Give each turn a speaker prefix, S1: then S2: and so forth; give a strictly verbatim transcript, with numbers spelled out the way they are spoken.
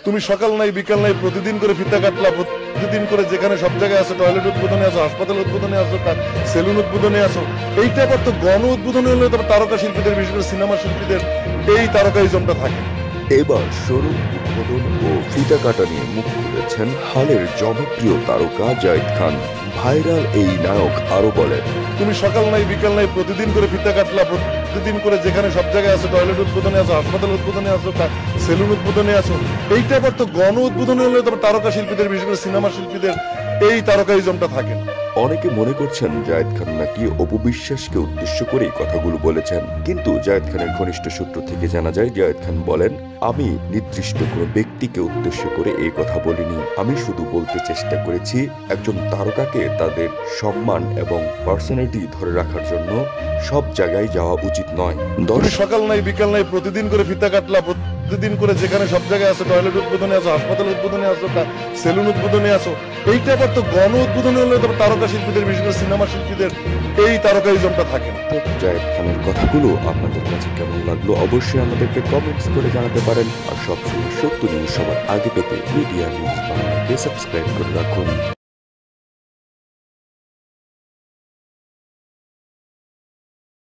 S1: তুমি সকাল নাই বিকাল নাই প্রতিদিন করে ফিতা কাটলা, প্রতিদিন করে যেখানে সব জায়গায় আসো, টয়লেট উদ্বোধনে আসো, হাসপাতাল উদ্বোধনে আসো, সেলুন উদ্বোধনে আসো। এইটা আবার তো গণ উদ্বোধনে হলে তো তারকা শিল্পীদের, বিশেষ করে সিনেমা শিল্পীদের এই তারকাইজমটা থাকে।
S2: এবার শোরুম উদ্বোধন ও ফিতা কাটা নিয়ে মুখ খুলেছেন হালের জনপ্রিয় তারকা জায়েদ খান। ভাইরাল এই নায়ক আরো বলেন,
S1: তুমি সকাল নাই বিকাল নাই প্রতিদিন করে ফিতা কাটলা, প্রতিদিন করে যেখানে সব জায়গায় আসো, টয়লেট উদ্বোধনে আসো, হাসপাতাল উদ্বোধনে আসো, সেলুন উদ্বোধনে আসো। এইটা আবার তো গণ উদ্বোধনে হলে তো তারকা শিল্পীদের, বিশেষ করে সিনেমা শিল্পীদের এই তারকাইজমটা থাকে।
S2: অনেকে মনে করছেন জায়েদ খান নাকি অপু বিশ্বাসকে উদ্দেশ্য করেই কথাগুলো বলেছেন, কিন্তু জায়েদ খানের ঘনিষ্ঠ সূত্র থেকে জানা যায় জায়েদ খান বলেন, আমি নির্দিষ্ট কোনো ব্যক্তিকে উদ্দেশ্য করে এই কথা বলিনি। আমি শুধু বলতে চেষ্টা করেছি একজন তারকাকে তাদের সম্মান এবং পার্সোনালিটি ধরে রাখার জন্য সব জায়গায় যাওয়া উচিত নয়।
S1: তুমি সকাল নাই বিকাল নাই প্রতিদিন করে ফিতা কাটলা, প্রতিদিন করে যেখানে সব জায়গায় আসো, টয়লেট উদ্বোধনে আসো, হাসপাতাল উদ্বোধনে আসো, সেলুন উদ্বোধনে আসো। এইটা আবার তো গণ উদ্বোধনে হলে তো তারকা শিল্পীদের, বিশেষ করে সিনেমা শিল্পীদের এই তারকাইজমটা থাকে।
S2: জায়েদ খানের কথাগুলো আপনাদের কাছে কেমন লাগলো অবশ্যই আমাদেরকে কমেন্টস করে জানাতে পারেন। আর সবসময় সত্য নিউজ সবার আগে পেতে মিডিয়া নিউজ বাংলাকে সাবস্ক্রাইব করে রাখুন।